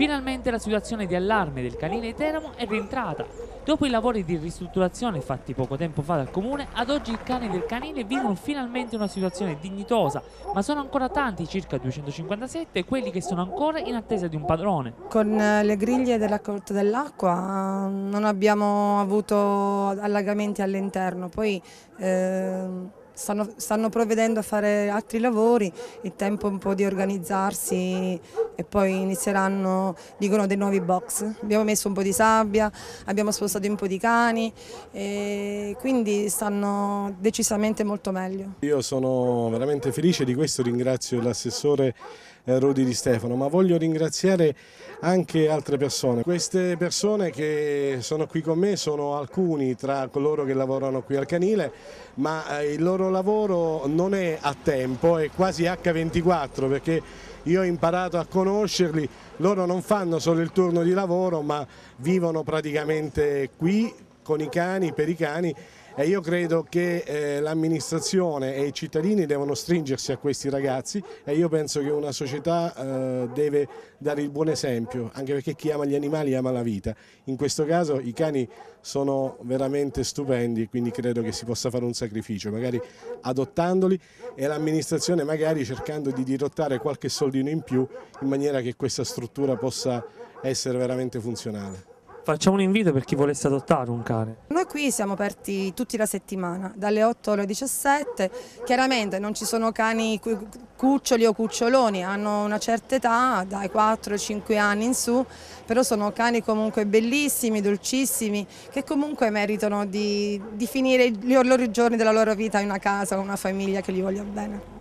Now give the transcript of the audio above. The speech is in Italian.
Finalmente la situazione di allarme del canile di Teramo è rientrata. Dopo i lavori di ristrutturazione fatti poco tempo fa dal comune, ad oggi i cani del canile vivono finalmente una situazione dignitosa, ma sono ancora tanti, circa 257, quelli che sono ancora in attesa di un padrone. Con le griglie della raccolta dell'acqua non abbiamo avuto allagamenti all'interno, poi stanno provvedendo a fare altri lavori, il tempo è un po' di organizzarsi e poi inizieranno, dicono, dei nuovi box. Abbiamo messo un po' di sabbia, abbiamo spostato un po' di cani e quindi stanno decisamente molto meglio. Io sono veramente felice di questo, ringrazio l'assessore Rudi Di Stefano, ma voglio ringraziare anche altre persone. Queste persone che sono qui con me sono alcuni tra coloro che lavorano qui al canile, ma il loro lavoro non è a tempo, è quasi H24, perché io ho imparato a conoscerli, loro non fanno solo il turno di lavoro, ma vivono praticamente qui con i cani, per i cani. E io credo che l'amministrazione e i cittadini devono stringersi a questi ragazzi e io penso che una società deve dare il buon esempio, anche perché chi ama gli animali ama la vita. In questo caso i cani sono veramente stupendi, quindi credo che si possa fare un sacrificio, magari adottandoli e l'amministrazione magari cercando di dirottare qualche soldino in più in maniera che questa struttura possa essere veramente funzionale. Facciamo un invito per chi volesse adottare un cane. Noi qui siamo aperti tutti la settimana, dalle 8 alle 17, chiaramente non ci sono cani cuccioli o cuccioloni, hanno una certa età, dai 4 ai 5 anni in su, però sono cani comunque bellissimi, dolcissimi, che comunque meritano di finire i loro giorni della loro vita in una casa con una famiglia che li voglia bene.